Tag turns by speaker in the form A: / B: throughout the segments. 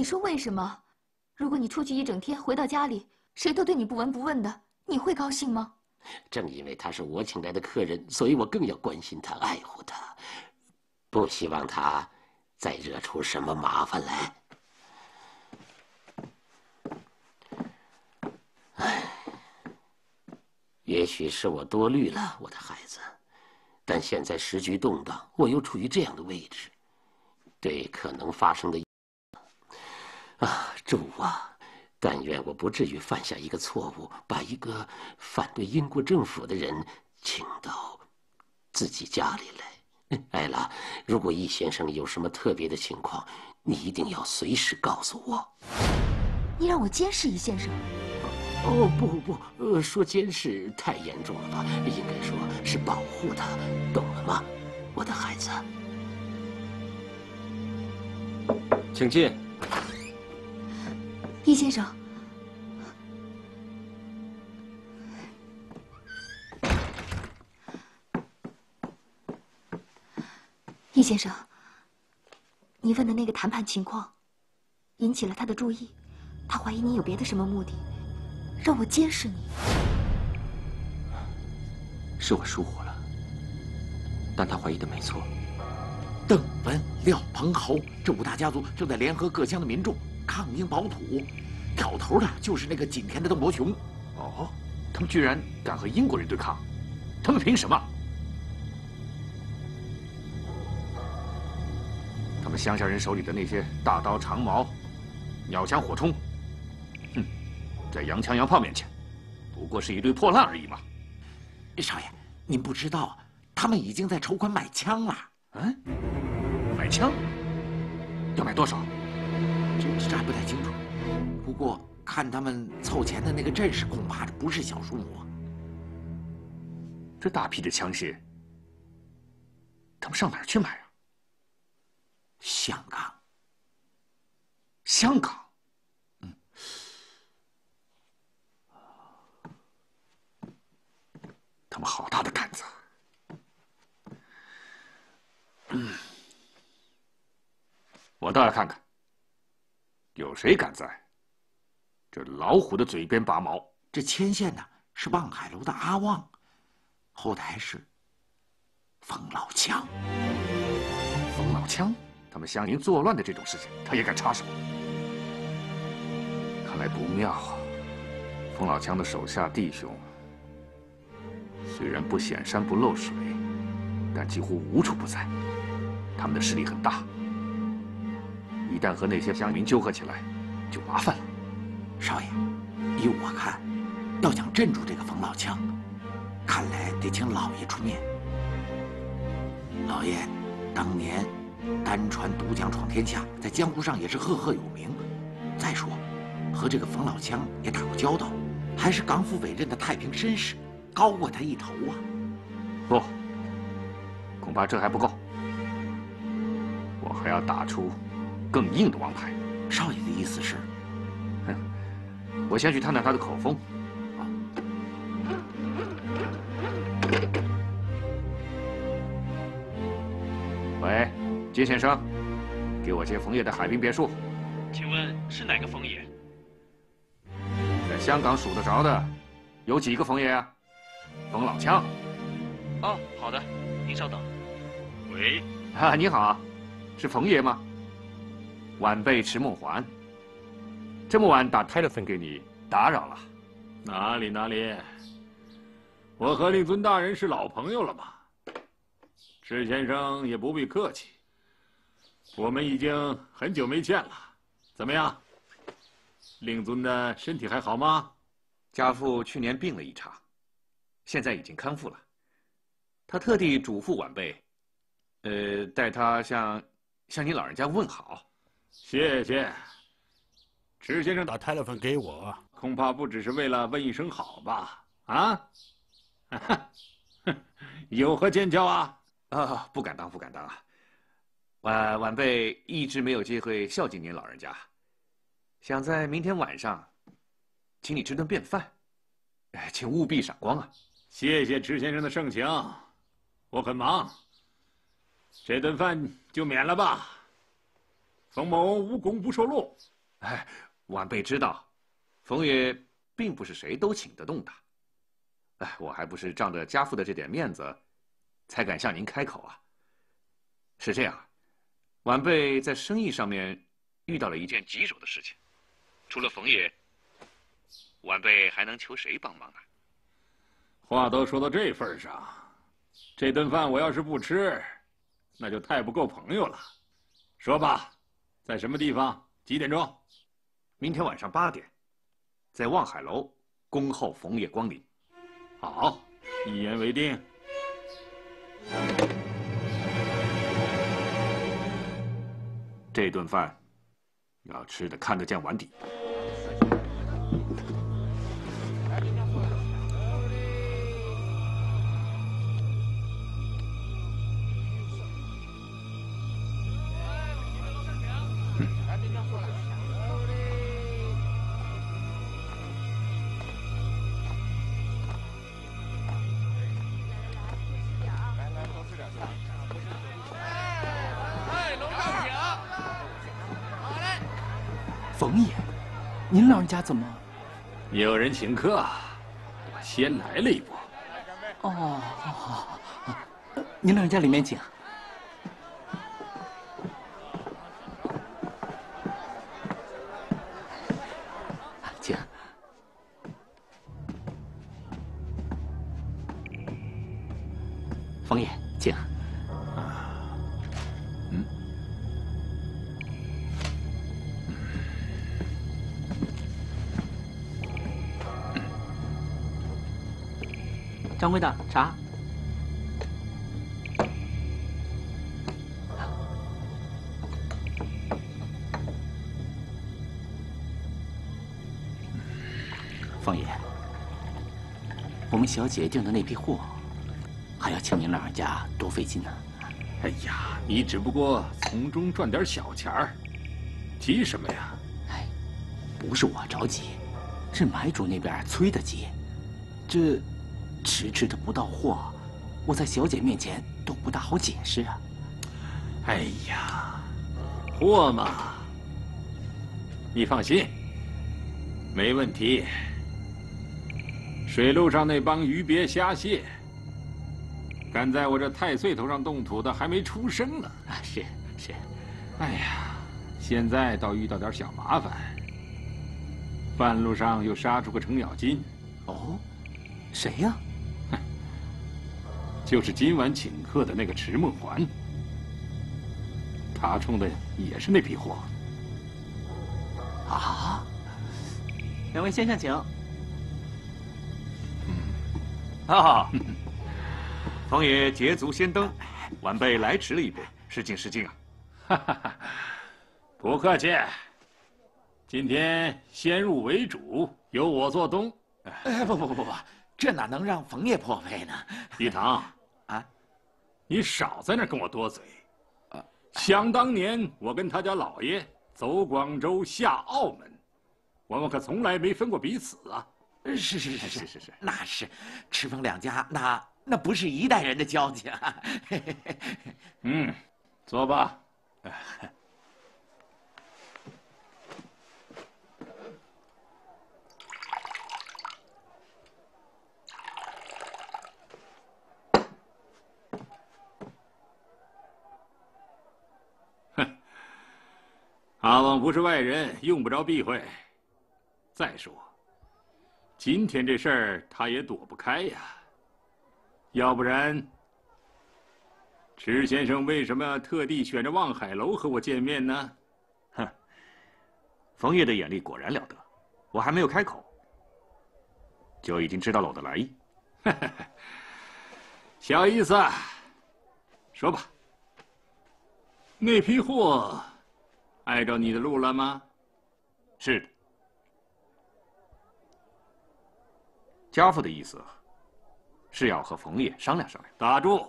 A: 你说为什么？如果你出去一整天，回到家里，谁都对你不闻不问的，你会高兴吗？
B: 正因为他是我请来的客人，所以我更要关心他、爱护他，不希望他再惹出什么麻烦来。唉，也许是我多虑了，我的孩子。但现在时局动荡，我又处于这样的位置，对可能发生的主啊！但愿我不至于犯下一个错误，把一个反对英国政府的人请到自己家里来。艾拉，如果易先生有什么特别的情况，你一定要随时告诉我。
A: 你让我监视易先生？
B: 哦，不，说监视太严重了吧？应该说是保护他，懂了吗，我的孩子？
C: 请进。
A: 易先生，易先生，你问的那个谈判情况引起了他的注意，他怀疑你有别的什么目的，让我监视你。
C: 是我疏忽了，但他怀疑的没错。
D: 邓文、廖、彭、侯这五大家族正在联合各乡的民众抗英保土，挑头的就是那个景田的邓伯雄。
E: 哦，他们居然敢和英国人对抗，他们凭什么？他们乡下人手里的那些大刀长矛、鸟枪火冲，哼，在洋枪洋炮面前，不过是一堆破烂而已嘛。
D: 少爷，您不知道，他们已经在筹款买枪了。
E: 嗯，买枪？要买多少？
D: 这还不太清楚，不过看他们凑钱的那个阵势，恐怕这不是小数目啊。
E: 这大批的枪械，他们上哪儿去买啊？
D: 香港。
E: 香港？他们好大的胆子！我倒要看看，有谁敢在这老虎的嘴边拔毛。
D: 这牵线的是望海楼的阿旺，后台是冯老枪。
E: 冯老枪，他们乡邻作乱的这种事情，他也敢插手？看来不妙啊！冯老枪的手下弟兄，虽然不显山不漏水，但几乎无处不在。他们的势力很大，一旦和那些乡民纠合起来，就麻烦了。
D: 少爷，依我看，要想镇住这个冯老枪，看来得请老爷出面。老爷当年单传独将闯天下，在江湖上也是赫赫有名。再说，和这个冯老枪也打过交道，还是港府委任的太平绅士，高过他一头啊。
E: 不，恐怕这还不够。我还要打出更硬的王牌。
D: 少爷的意思是？
E: 我先去探探他的口风。喂，金先生，给我接枫叶的海滨别墅。
F: 请问是哪个枫叶？
E: 在香港数得着的，有几个枫叶啊？冯老枪。
F: 哦，好的，您稍等。喂，
E: 你好，是冯爷吗？晚辈迟梦环。这么晚打 telephone 给你，打扰了。
G: 哪里，我和令尊大人是老朋友了嘛。迟先生也不必客气，我们已经很久没见了。怎么样，令尊的身体还好吗？
E: 家父去年病了一场，现在已经康复了。他特地嘱咐晚辈，代他向您老人家问好。
G: 谢谢。迟先生打 telephone 给我，恐怕不只是为了问一声好吧？啊？有何见教啊？
E: 不敢当，不敢当啊！晚辈一直没有机会孝敬您老人家，想在明天晚上，请你吃顿便饭，请务必赏光啊！
G: 谢谢迟先生的盛情，我很忙，这顿饭就免了吧。 冯某无功不受禄。
E: 哎，晚辈知道，冯爷并不是谁都请得动的。哎，我还不是仗着家父的这点面子，才敢向您开口啊。是这样，晚辈在生意上面遇到了一件棘手的事情，除了冯爷，晚辈还能求谁帮忙啊？
G: 话都说到这份上，这顿饭我要是不吃，那就太不够朋友了。说吧，在什么地方？几点钟？
E: 明天晚上8点，在望海楼恭候冯爷光临。
G: 好，一言为定。
E: 这顿饭要吃的看得见碗底。
C: 冯爷，您老人家怎么？
G: 有人请客，我先来了一步。
C: 哦，您老人家里面请。请。冯爷，请。掌柜的，茶。冯爷，我们小姐订的那批货，还要请您老人家多费劲呢。
G: 哎呀，你只不过从中赚点小钱儿，急什么呀？
C: 哎，不是我着急，是买主那边催得急。这迟的不到货，我在小姐面前都不大好解释啊。
G: 哎呀，货嘛，你放心，没问题。水路上那帮鱼鳖虾蟹，敢在我这太岁头上动土的还没出生呢。
C: 啊，是。
G: 哎呀，现在倒遇到点小麻烦，半路上又杀出个程咬金。
C: 哦，谁呀？
G: 就是今晚请客的那个迟梦环，他冲的也是那批货。
C: 啊！两位先生请。
E: 啊，冯爷捷足先登，晚辈来迟了一步，失敬啊！
G: 哈哈，不客气。今天先入为主，由我做东。
D: 哎，不，这哪能让冯爷破费呢？
G: 李唐，
D: 啊，
G: 你少在那跟我多嘴。想当年我跟他家老爷走广州下澳门，我们可从来没分过彼此啊。
D: 是，那是赤峰两家，那不是一代人的交情啊。
G: 坐吧。哼，阿旺不是外人，用不着避讳。再说，今天这事儿他也躲不开呀。要不然，迟先生为什么特地选着望海楼和我见面呢？
E: 哼，冯爷的眼力果然了得，我还没有开口，就已经知道了我的来意。
G: 小意思，说吧。那批货挨着你的路了吗？
E: 是的。家父的意思是要和冯爷商量商量。
G: 打住！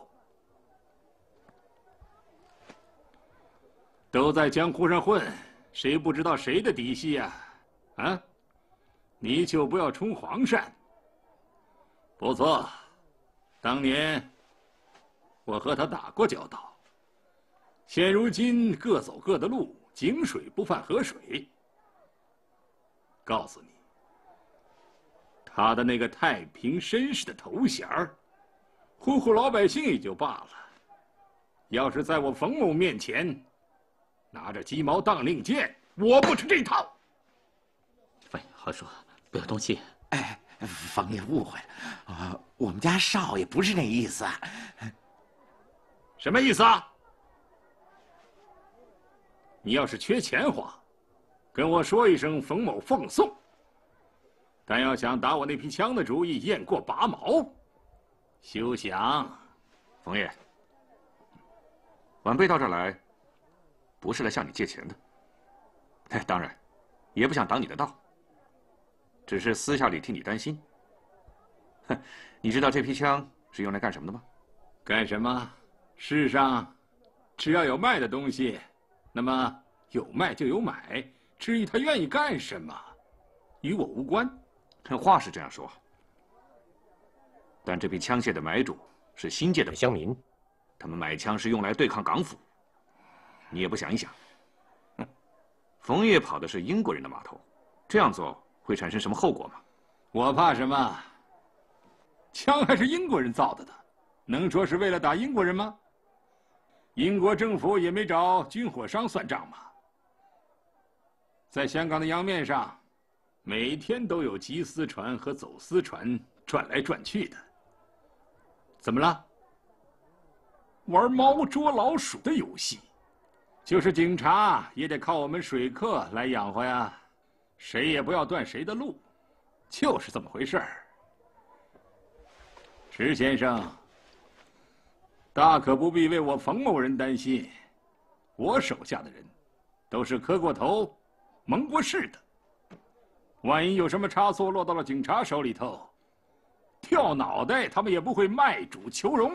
G: 都在江湖上混，谁不知道谁的底细呀？啊，你就不要充黄鳝。不错，当年我和他打过交道， 现如今各走各的路，井水不犯河水。告诉你，他的那个太平绅士的头衔儿，唬唬老百姓也就罢了，要是在我冯某面前拿着鸡毛当令箭，我不吃这套。
C: 冯爷，好说，不要动气。
D: 哎，冯爷误会了，我们家少爷不是那意思。
G: 什么意思啊？你要是缺钱花，跟我说一声，冯某奉送。但要想打我那批枪的主意，雁过拔毛，休想。
E: 冯爷，晚辈到这儿来，不是来向你借钱的。哎，当然，也不想挡你的道，只是私下里替你担心。哼，你知道这批枪是用来干什么的吗？
G: 干什么？世上只要有卖的东西，那么有卖就有买。至于他愿意干什么，与我无关。
E: 话是这样说，但这批枪械的买主是新界的乡民，他们买枪是用来对抗港府。你也不想一想，冯爷跑的是英国人的码头，这样做会产生什么后果吗？
G: 我怕什么？枪还是英国人造的呢，能说是为了打英国人吗？英国政府也没找军火商算账嘛。在香港的洋面上，每天都有缉私船和走私船转来转去的。怎么了？玩猫捉老鼠的游戏，就是警察也得靠我们水客来养活呀，谁也不要断谁的路，就是这么回事儿。石先生，大可不必为我冯某人担心，我手下的人都是磕过头、蒙过事的。万一有什么差错落到了警察手里头，掉脑袋他们也不会卖主求荣。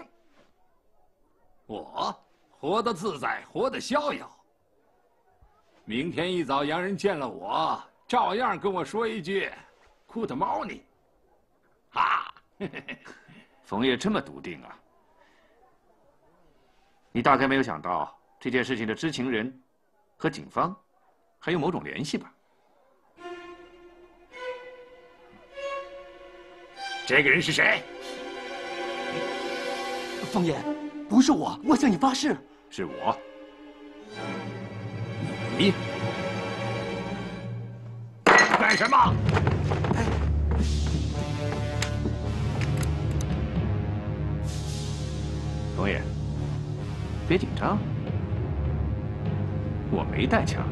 G: 我活得自在，活得逍遥。明天一早洋人见了我，照样跟我说一句 “Good morning”。哈，
E: 冯爷这么笃定啊？你大概没有想到这件事情的知情人和警方还有某种联系吧？
G: 这个人是谁？
C: 冯爷，不是我，我向你发誓，
E: 是我。
G: 你干什么？
E: 冯爷，别紧张，我没带枪。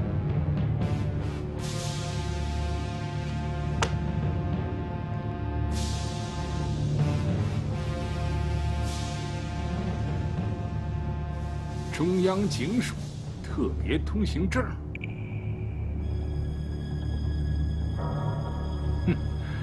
G: 中央警署特别通行证。哼，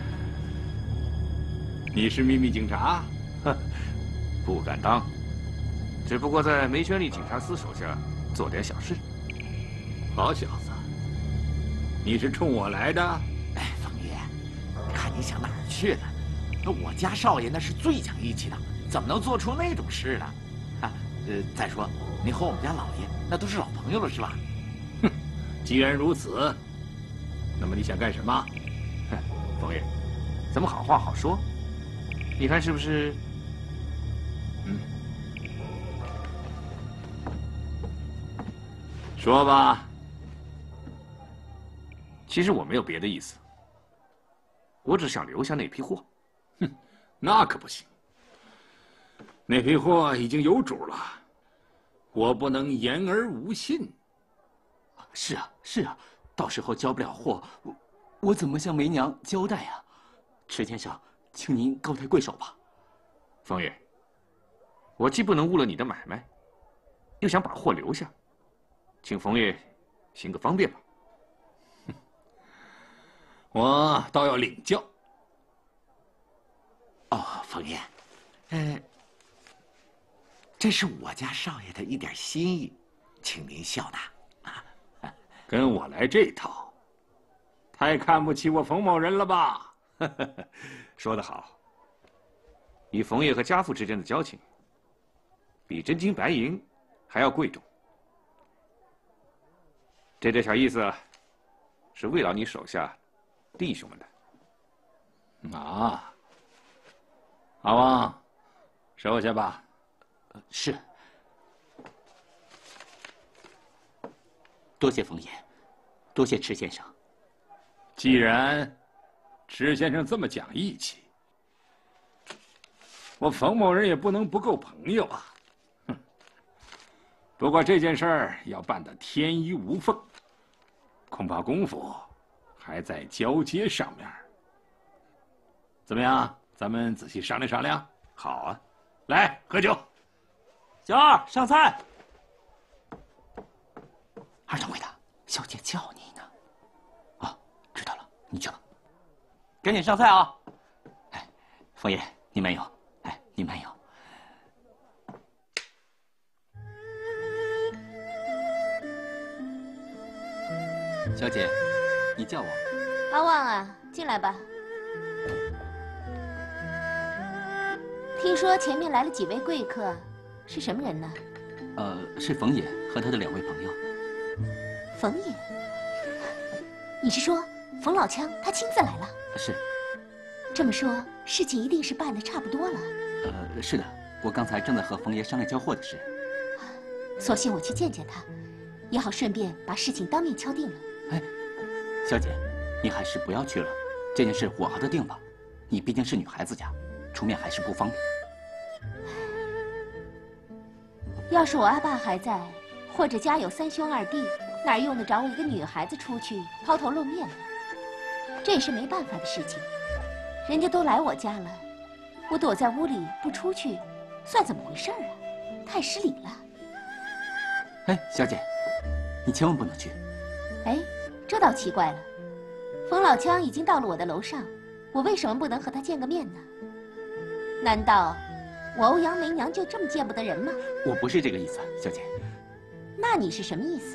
G: 你是秘密警察？
E: 哼，不敢当，只不过在梅轩利警察司手下做点小事。
G: 好小子，你是冲我来的？
D: 哎，冯爷，看你想哪儿去了？那我家少爷那是最讲义气的，怎么能做出那种事呢？啊，再说你和我们家老爷那都是老朋友了，是吧？
G: 哼，既然如此，那么你想干什么？
E: 哼，冯爷，咱们好话好说，你看是不是？
G: 说吧。
E: 其实我没有别的意思，我只想留下那批货。
G: 哼，那可不行。那批货已经有主了，我不能言而无信。
C: 是啊，是啊，到时候交不了货，我怎么向梅娘交代啊？池先生，请您高抬贵手吧。
E: 冯爷，我既不能误了你的买卖，又想把货留下，请冯爷行个方便吧。
G: 我倒要领教。
D: 哦，冯爷，这是我家少爷的一点心意，请您笑纳。
G: 跟我来这套，太看不起我冯某人了吧？
E: 说得好。以冯爷和家父之间的交情，比真金白银还要贵重。 这点小意思，是为了你手下弟兄们的。
G: 啊，阿旺，收下吧。
C: 是。多谢冯爷，多谢池先生。
G: 既然池先生这么讲义气，我冯某人也不能不够朋友啊。哼。不过这件事儿要办得天衣无缝，恐怕功夫还在交接上面。怎么样？咱们仔细商量商量。
E: 好啊，
G: 来喝酒。
C: 小二上菜。二掌柜的，小姐叫你呢。哦，知道了，你去吧。赶紧上菜啊！哎，冯爷，你慢用。哎，你慢用。小姐，你叫我。
A: 阿旺啊，进来吧。听说前面来了几位贵客，是什么人呢？
C: 是冯爷和他的2位朋友。
A: 冯爷，你是说冯老枪他亲自来了？
C: 是。
A: 这么说，事情一定是办得差不多了。
C: 是的，我刚才正在和冯爷商量交货的事。
A: 索性我去见见他，也好顺便把事情当面敲定了。
C: 哎，小姐，你还是不要去了，这件事我和他定吧。你毕竟是女孩子家，出面还是不方便。
A: 要是我阿爸还在，或者家有3兄2弟，哪用得着我一个女孩子出去抛头露面呢？这也是没办法的事情。人家都来我家了，我躲在屋里不出去，算怎么回事啊？太失礼了。
C: 哎，小姐，你千万不能去。
A: 哎，这倒奇怪了。冯老枪已经到了我的楼上，我为什么不能和他见个面呢？难道我欧阳梅娘就这么见不得人吗？
C: 我不是这个意思，小姐。
A: 那你是什么意思？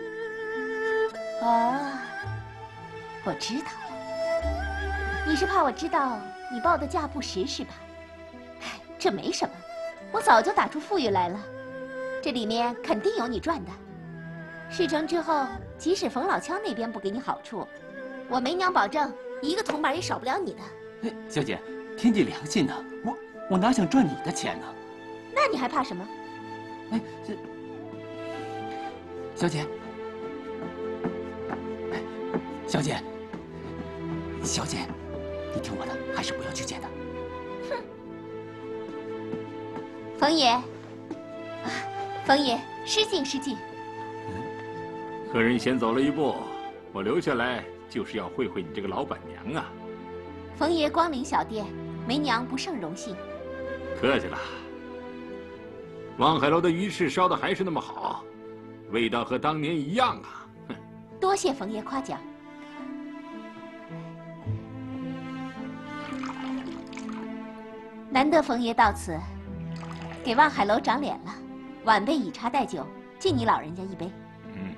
A: 哦，我知道了。你是怕我知道你报的价不实是吧？哎，这没什么，我早就打出富裕来了，这里面肯定有你赚的。事成之后，即使冯老枪那边不给你好处，我梅娘保证一个铜板也少不了你的。
C: 哎，小姐，天地良心呢，我哪想赚你的钱呢？
A: 那你还怕什么？
C: 哎，小姐，哎，小姐，小姐，你听我的，还是不要去见他。
A: 哼，冯爷，冯爷，失敬失敬。
G: 客人先走了一步，我留下来就是要会会你这个老板娘啊。
A: 冯爷光临小店，梅娘不胜荣幸。
G: 客气了。望海楼的鱼翅烧的还是那么好，味道和当年一样啊。哼，
A: 多谢冯爷夸奖。难得冯爷到此，给望海楼长脸了。晚辈以茶代酒，敬你老人家一杯。
G: 嗯。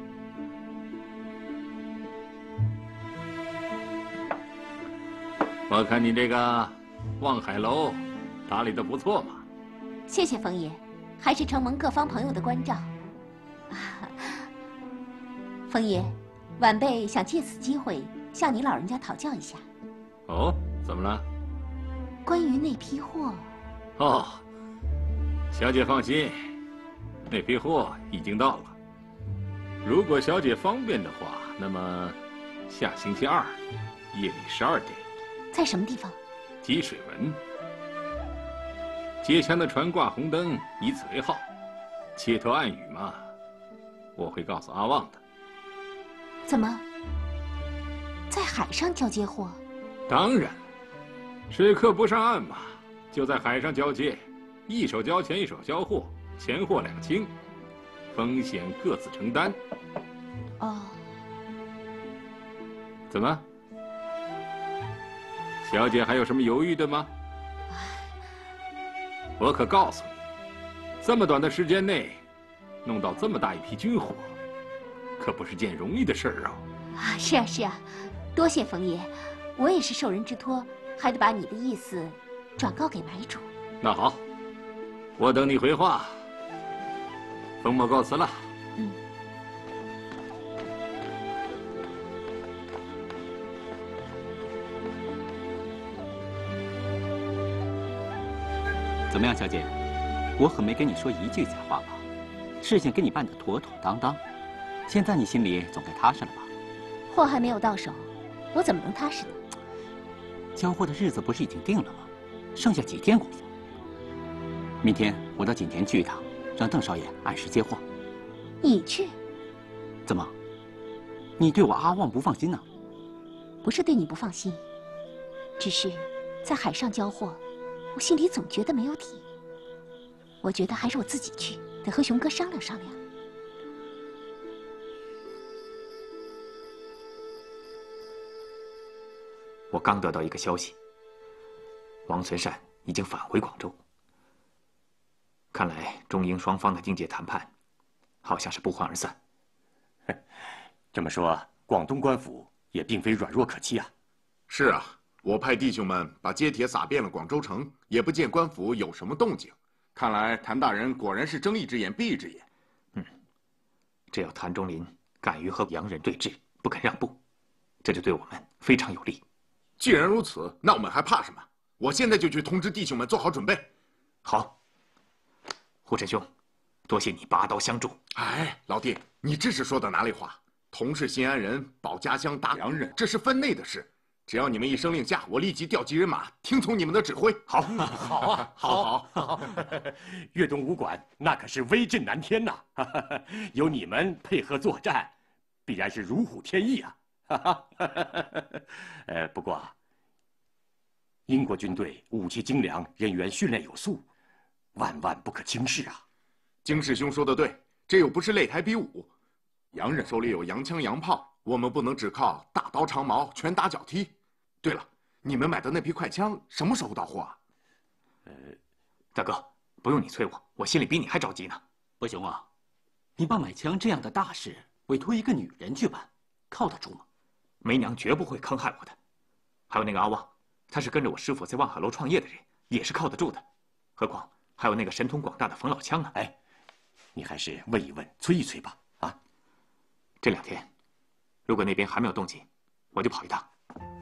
G: 我看你这个望海楼打理的不错嘛。
A: 谢谢冯爷，还是承蒙各方朋友的关照。冯爷，晚辈想借此机会向你老人家讨教一下。
G: 哦，怎么了？
A: 关于那批货。
G: 哦，小姐放心，那批货已经到了。如果小姐方便的话，那么下星期2夜里12点，
A: 在什么地方？
G: 积水文。街乡的船挂红灯，以此为号。切头暗语嘛，我会告诉阿旺的。
A: 怎么，在海上交接货？
G: 当然，水客不上岸嘛，就在海上交接，一手交钱一手交货，钱货两清，风险各自承担。
A: 哦，
G: 怎么？小姐还有什么犹豫的吗？我可告诉你，这么短的时间内，弄到这么大一批军火，可不是件容易的事儿啊！
A: 啊，是啊，是啊，多谢冯爷，我也是受人之托，还得把你的意思转告给买主。
G: 那好，我等你回话。冯某告辞了。
A: 嗯。
C: 怎么样，小姐？我可没跟你说一句假话吧？事情给你办得妥妥当当，现在你心里总该踏实了吧？
A: 货还没有到手，我怎么能踏实呢？
C: 交货的日子不是已经定了吗？剩下几天功夫。明天我到锦田去一趟，让邓少爷按时接货。
A: 你去？
C: 怎么？你对我阿旺不放心呢？
A: 不是对你不放心，只是在海上交货，我心里总觉得没有底。我觉得还是我自己去，得和熊哥商量商量。
H: 我刚得到一个消息，王存善已经返回广州。看来中英双方的境界谈判，好像是不欢而散。
I: 这么说，广东官府也并非软弱可欺啊。
J: 是啊，我派弟兄们把接帖撒遍了广州城，也不见官府有什么动静。看来谭大人果然是睁一只眼闭一只眼。
H: 只要谭中林敢于和洋人对峙，不肯让步，这就对我们非常有利。
J: 既然如此，那我们还怕什么？我现在就去通知弟兄们做好准备。
H: 好，护臣兄，多谢你拔刀相助。
J: 哎，老弟，你这是说的哪里话？同是新安人，保家乡打洋人，这是分内的事。只要你们一声令下，我立即调集人马，听从你们的指挥。
I: 好，好啊，好。粤东武馆那可是威震南天呐，有你们配合作战，必然是如虎添翼啊。不过，英国军队武器精良，人员训练有素，万万不可轻视啊。
J: 京师兄说的对，这又不是擂台比武，洋人手里有洋枪洋炮。我们不能只靠大刀长矛、拳打脚踢。对了，你们买的那批快枪什么时候到货啊？
H: 大哥，不用你催我，我心里比你还着急呢。
C: 不行啊，你把买枪这样的大事委托一个女人去办，靠得住吗？
H: 梅娘绝不会坑害我的。还有那个阿旺，他是跟着我师傅在望海楼创业的人，也是靠得住的。何况还有那个神通广大的冯老枪呢。
I: 哎，你还是问一问，催一催吧。啊，
H: 这2天。如果那边还没有动静，我就跑一趟。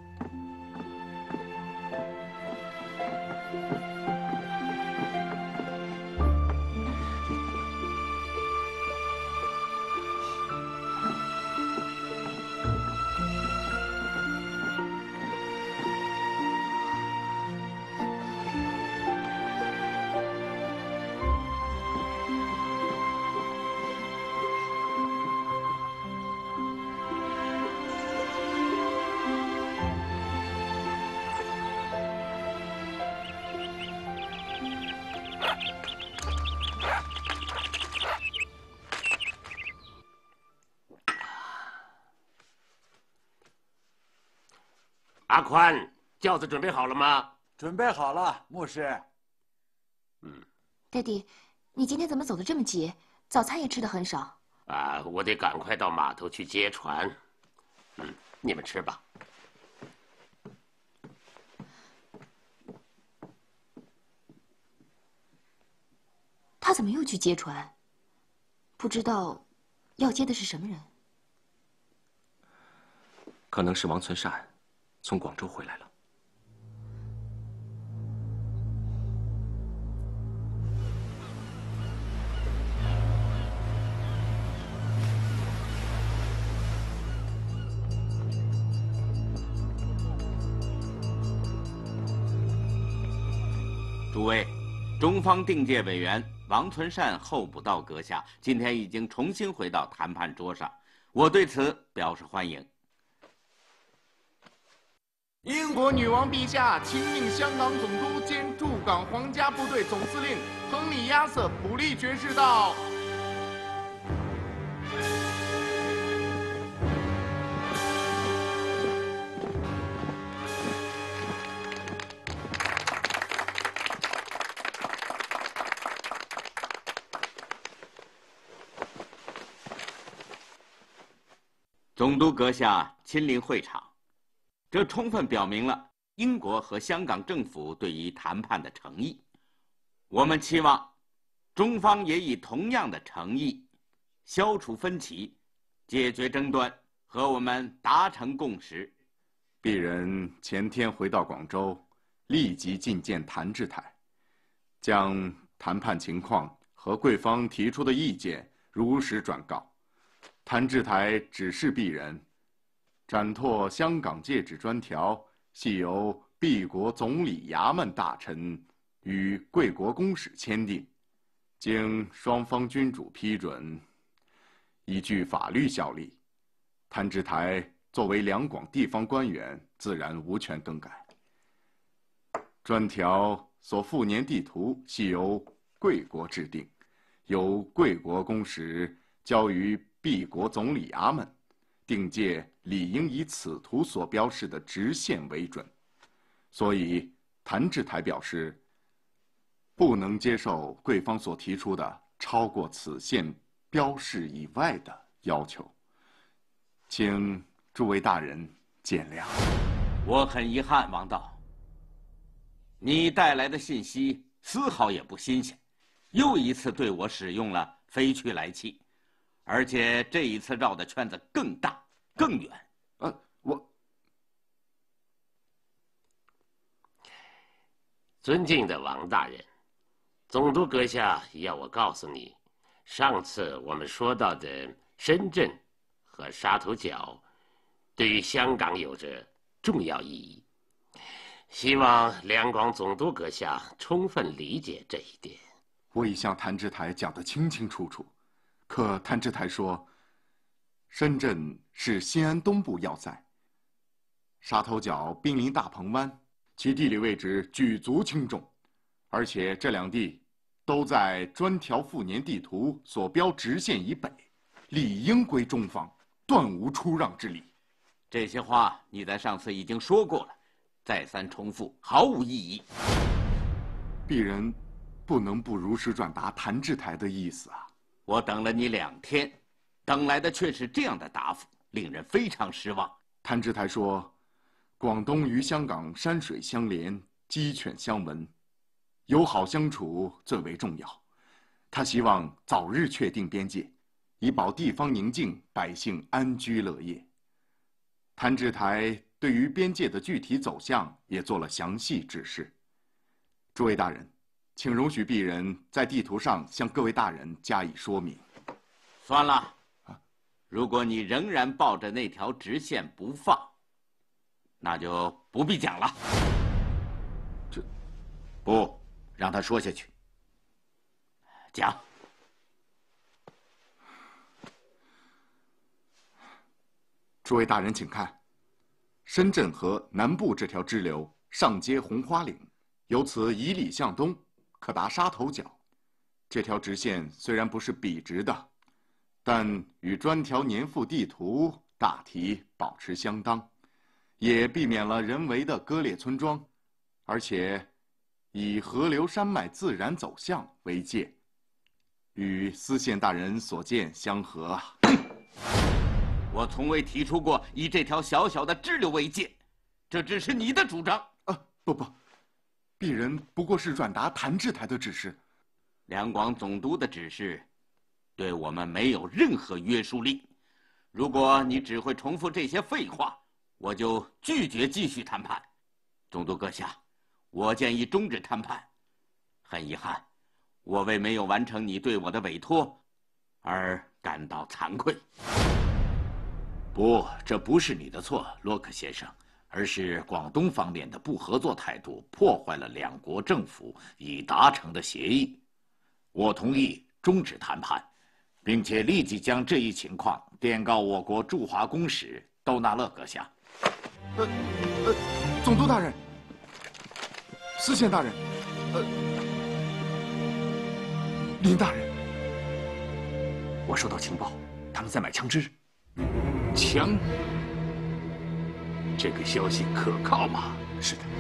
B: 阿宽，轿子准备好了吗？
D: 准备好了，牧师。
K: 爹地，你今天怎么走得这么急？早餐也吃得很少。
B: 啊，我得赶快到码头去接船。你们吃吧。
K: 他怎么又去接船？不知道要接的是什么人？
I: 可能是王存善从广州回来了。
L: 诸位，中方定界委员王存善候补到阁下，今天已经重新回到谈判桌上，我对此表示欢迎。
J: 英国女王陛下亲命香港总督兼驻港皇家部队总司令亨利·亚瑟·普利爵士道。
L: 总督阁下亲临会场，这充分表明了英国和香港政府对于谈判的诚意。我们期望中方也以同样的诚意，消除分歧，解决争端，和我们达成共识。
J: 鄙人前天回到广州，立即觐见谭志泰。 将谈判情况和贵方提出的意见如实转告。谭志台指示鄙人，展拓香港界址专条，系由敝国总理衙门大臣与贵国公使签订，经双方君主批准，依据法律效力。谭志台作为两广地方官员，自然无权更改。专条所附年地图系由贵国制定，由贵国公使交于敝国总理衙门，定界理应以此图所标示的直线为准。所以谭志台表示，不能接受贵方所提出的超过此线标示以外的要求，请诸位大人见谅。
L: 我很遗憾，王道，你带来的信息丝毫也不新鲜，又一次对我使用了飞去来气，而且这一次绕的圈子更大更远。
B: 尊敬的王大人，总督阁下要我告诉你，上次我们说到的深圳和沙头角，对于香港有着重要意义。希望两广总督阁下充分理解这一点。
J: 我已向谭志台讲得清清楚楚，可谭志台说，深圳是西安东部要塞，沙头角濒临大鹏湾，其地理位置举足轻重，而且这两地都在专条附年地图所标直线以北，理应归中方，断无出让之理。
L: 这些话你在上次已经说过了，再三重复毫无意义。
J: 鄙人不能不如实转达谭志台的意思啊！
L: 我等了你2天，等来的却是这样的答复，令人非常失望。
J: 谭志台说，广东与香港山水相连，鸡犬相闻，友好相处最为重要。他希望早日确定边界，以保地方宁静，百姓安居乐业。谭志台对于边界的具体走向也做了详细指示。诸位大人，请容许鄙人在地图上向各位大人加以说明。
L: 算了，如果你仍然抱着那条直线不放，那就不必讲了。不，让他说下去。讲。
J: 诸位大人请看，深圳河南部这条支流上接红花岭，由此以里向东，可达沙头角。这条直线虽然不是笔直的，但与专条年附地图大体保持相当，也避免了人为的割裂村庄，而且以河流山脉自然走向为界，与司宪大人所见相合啊。
L: 我从未提出过以这条小小的支流为界，这只是你的主张。
J: 不，鄙人不过是转达谭志台的指示。
L: 两广总督的指示，对我们没有任何约束力。如果你只会重复这些废话，我就拒绝继续谈判。总督阁下，我建议终止谈判。很遗憾，我为没有完成你对我的委托而感到惭愧。
D: 不，这不是你的错，洛克先生，而是广东方面的不合作态度破坏了两国政府已达成的协议。我同意终止谈判，并且立即将这一情况电告我国驻华公使窦纳勒阁下。
J: 总督大人，司宪大人，林大人，
C: 我收到情报，他们在买枪支。
G: 枪？这个消息可靠吗？
C: 是的。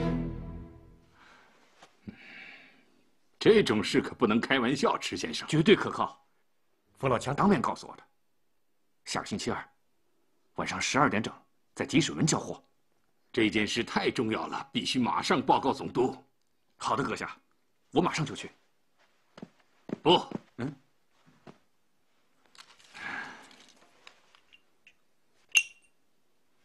G: 这种事可不能开玩笑，池先生。
C: 绝对可靠，冯老强当面告诉我的。下个星期二晚上12点整，在汲水门交货。
G: 这件事太重要了，必须马上报告总督。
C: 好的，阁下，我马上就去。
G: 不，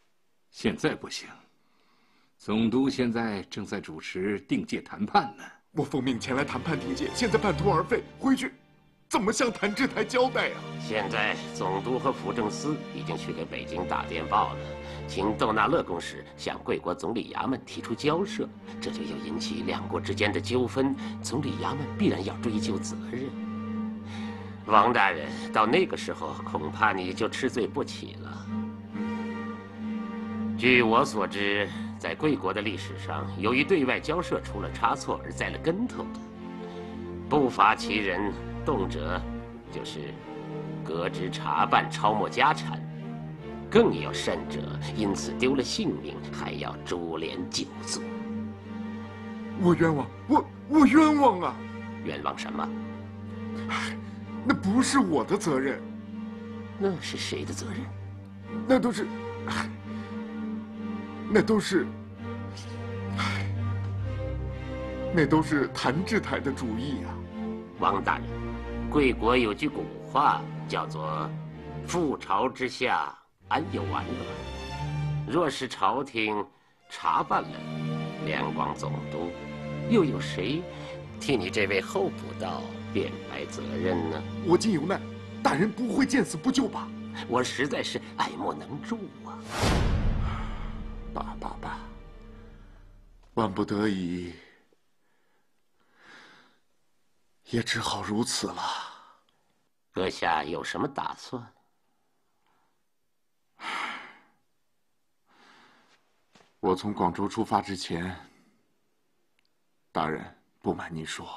G: 现在不行。总督现在正在主持定界谈判呢。
J: 我奉命前来谈判定界，现在半途而废，回去怎么向谭志台交代啊？
B: 现在总督和辅政司已经去给北京打电报了，请窦纳勒公使向贵国总理衙门提出交涉，这就要引起两国之间的纠纷，总理衙门必然要追究责任。王大人，到那个时候，恐怕你就吃罪不起了。据我所知，在贵国的历史上，由于对外交涉出了差错而栽了跟头的，不乏其人，动辄就是革职查办、抄没家产，更有甚者因此丢了性命，还要株连九族。
J: 我冤枉，我冤枉啊！
B: 冤枉什么？
J: 那不是我的责任。
B: 那是谁的责任？
J: 那都是谭志台的主意啊！
B: 王大人，贵国有句古话叫做“覆巢之下，安有完卵”。若是朝廷查办了两广总督，又有谁替你这位候补道辩白责任呢？
J: 我今有难，大人不会见死不救吧？
B: 我实在是爱莫能助啊！
J: 罢，万不得已，也只好如此了。
B: 阁下有什么打算？
J: 我从广州出发之前，大人，不瞒您说，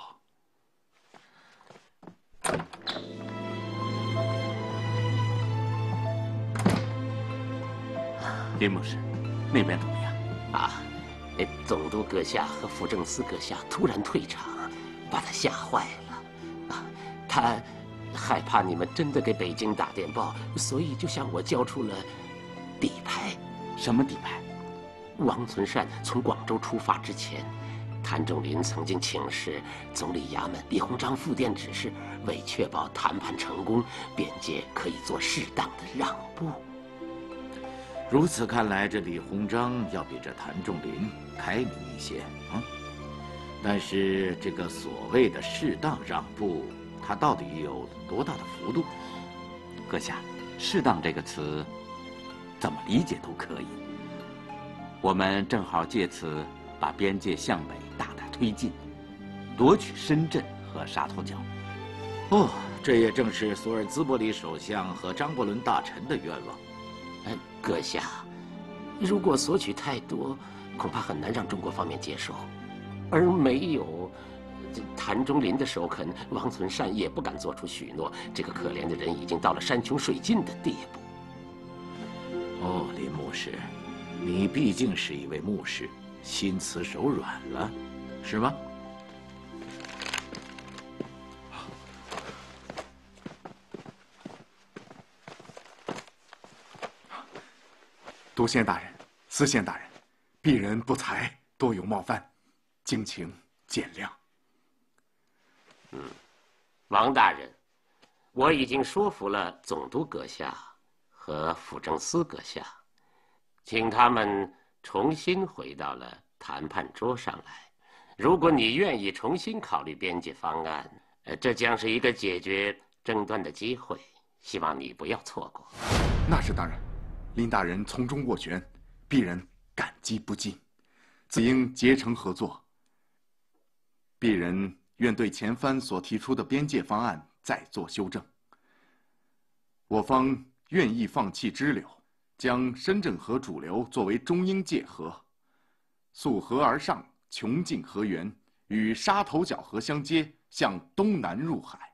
C: 林牧师，那边怎么样？
B: 啊，总督阁下和辅政司阁下突然退场，把他吓坏了。啊，他害怕你们真的给北京打电报，所以就向我交出了底牌。
C: 什么底牌？
B: 王存善从广州出发之前，谭仲林曾经请示总理衙门李鸿章复电指示，为确保谈判成功，边界可以做适当的让步。
D: 如此看来，这李鸿章要比这谭仲林开明一些啊。但是这个所谓的适当让步，它到底有多大的幅度？
C: 阁下，适当这个词，怎么理解都可以。我们正好借此把边界向北大大推进，夺取深圳和沙头角。
D: 哦，这也正是索尔兹伯里首相和张伯伦大臣的愿望。
B: 阁下，如果索取太多，恐怕很难让中国方面接受，而没有谭仲林的首肯，王存善也不敢做出许诺。这个可怜的人已经到了山穷水尽的地步。
D: 哦，林牧师，你毕竟是一位牧师，心慈手软了，是吗？
J: 督宪大人、司宪大人，鄙人不才，多有冒犯，敬请见谅。
B: 王大人，我已经说服了总督阁下和辅政司阁下，请他们重新回到了谈判桌上来。如果你愿意重新考虑边界方案，这将是一个解决争端的机会，希望你不要错过。
J: 那是当然。林大人从中斡旋，鄙人感激不尽，自应竭诚合作。鄙人愿对前番所提出的边界方案再做修正。我方愿意放弃支流，将深圳河主流作为中英界河，溯河而上，穷尽河源，与沙头角河相接，向东南入海。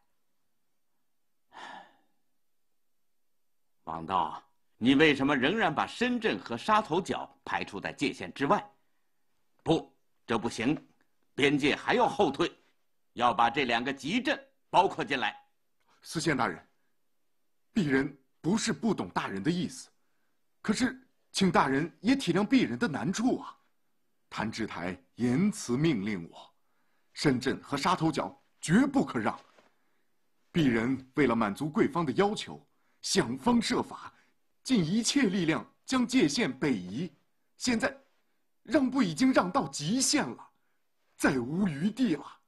L: 王道，你为什么仍然把深圳和沙头角排除在界限之外？不，这不行，边界还要后退，要把这两个集镇包括进来。
J: 司宪大人，鄙人不是不懂大人的意思，可是请大人也体谅鄙人的难处啊。谭志台严词命令我，深圳和沙头角绝不可让。鄙人为了满足贵方的要求，想方设法，尽一切力量将界限北移，现在让步已经让到极限了，再无余地了。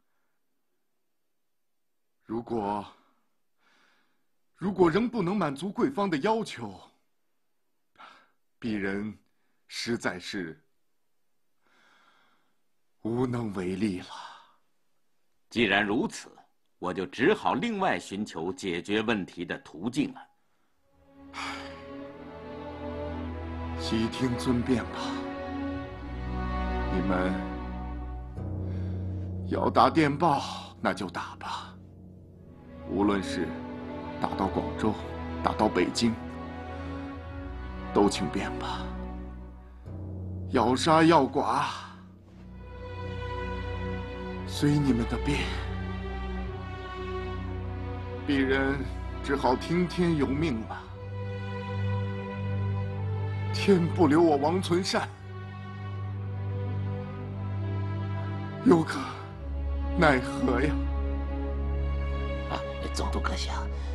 J: 如果仍不能满足贵方的要求，鄙人实在是无能为力了。
L: 既然如此，我就只好另外寻求解决问题的途径了。
J: 悉听尊便吧。你们要打电报，那就打吧。无论是打到广州，打到北京，都请便吧。要杀要剐，随你们的便。鄙人只好听天由命了。天不留我王存善，有可奈何呀？
B: 总督阁下，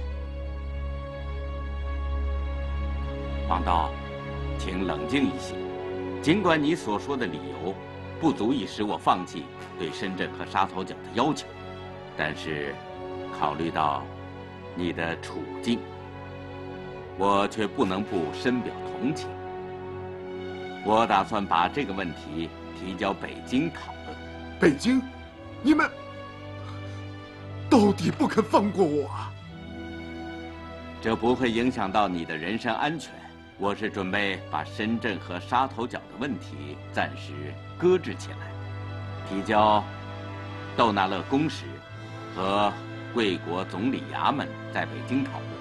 L: 王道，请冷静一些。尽管你所说的理由不足以使我放弃对深圳和沙头角的要求，但是考虑到你的处境，我却不能不深表同情。我打算把这个问题提交北京讨论。
J: 北京，你们到底不肯放过我啊？
L: 这不会影响到你的人身安全。我是准备把深圳和沙头角的问题暂时搁置起来，提交窦纳勒公使和贵国总理衙门在北京讨论。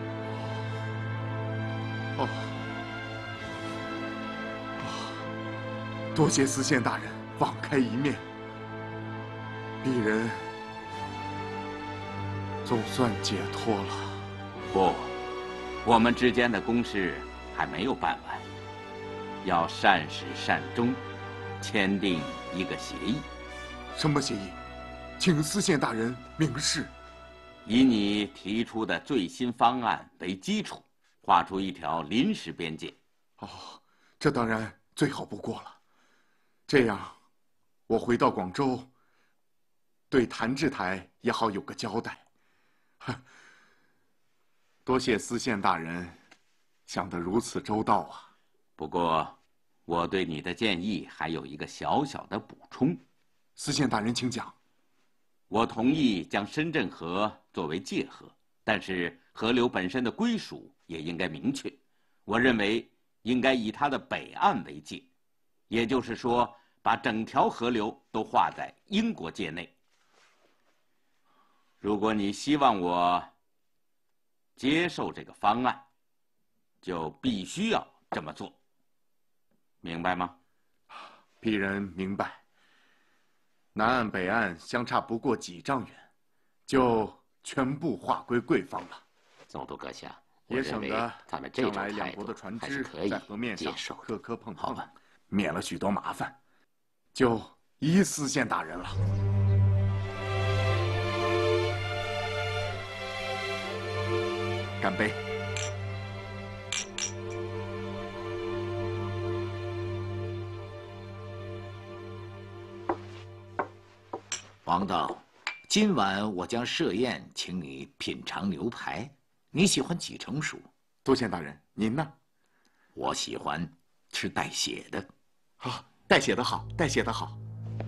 J: 多谢司宪大人网开一面，鄙人总算解脱了。
L: 不，我们之间的公事还没有办完，要善始善终，签订一个协议。
J: 什么协议？请司宪大人明示。
L: 以你提出的最新方案为基础，画出一条临时边界。
J: 这当然最好不过了。这样，我回到广州，对谭志台也好有个交代。多谢司宪大人想得如此周到啊！
L: 不过，我对你的建议还有一个小小的补充。
J: 司宪大人，请讲。
L: 我同意将深圳河作为界河，但是河流本身的归属也应该明确。我认为应该以它的北岸为界，也就是说，把整条河流都划在英国界内。如果你希望我接受这个方案，就必须要这么做，明白吗？
J: 鄙人明白。南岸北岸相差不过几丈远，就全部划归贵方了。
B: 总督阁下，
J: 也省得
B: 咱们这种态
J: 将来两国的
B: 度
J: 船只
B: 还是可以
J: 在河面上
B: 接受
J: 磕磕碰碰，免了许多麻烦，就依司宪大人了。干杯！
D: 王道，今晚我将设宴，请你品尝牛排。你喜欢几成熟？
J: 多谢大人，您呢？
D: 我喜欢吃带血的。
J: 好，带血的好，带血的好。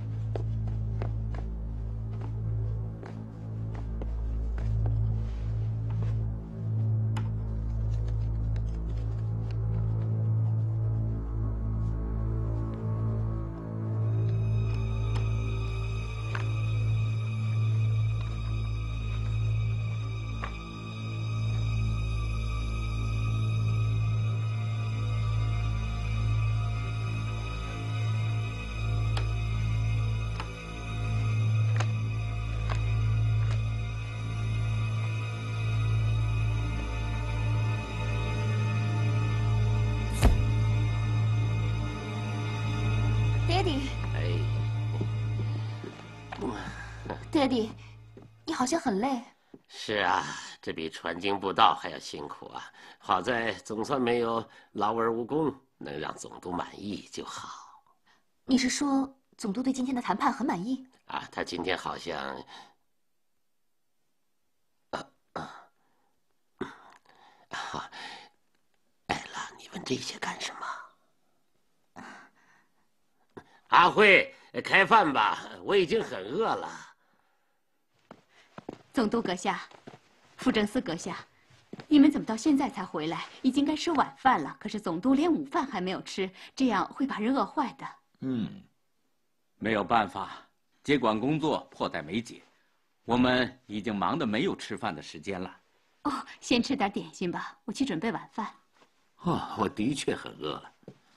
K: 爹地，爹地，你好像很累。
B: 是啊，这比传经布道还要辛苦啊！好在总算没有劳而无功，能让总督满意就好。
K: 你是说总督对今天的谈判很满意？
B: 啊，他今天好像艾拉，你问这些干什么？阿慧，开饭吧，我已经很饿了。
A: 总督阁下，辅政司阁下，你们怎么到现在才回来？已经该吃晚饭了，可是总督连午饭还没有吃，这样会把人饿坏的。
C: 没有办法，接管工作迫在眉睫，我们已经忙得没有吃饭的时间了。
A: 哦，先吃点点心吧，我去准备晚饭。
B: 我的确很饿了。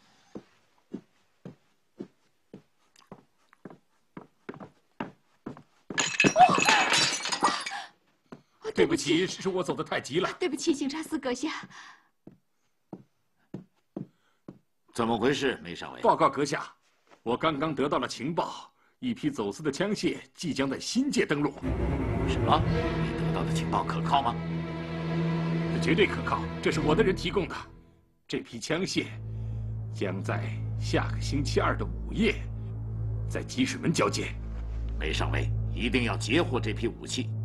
G: 对不起，是我走得太急了。
A: 对不起，警察司阁下。
D: 怎么回事，梅少尉？
G: 报告阁下，我刚刚得到了情报，一批走私的枪械即将在新界登陆。
D: 什么？你得到的情报可靠吗？
G: 绝对可靠，这是我的人提供的。这批枪械将在下个星期二的午夜，在积水门交接。
D: 梅上尉一定要截获这批武器，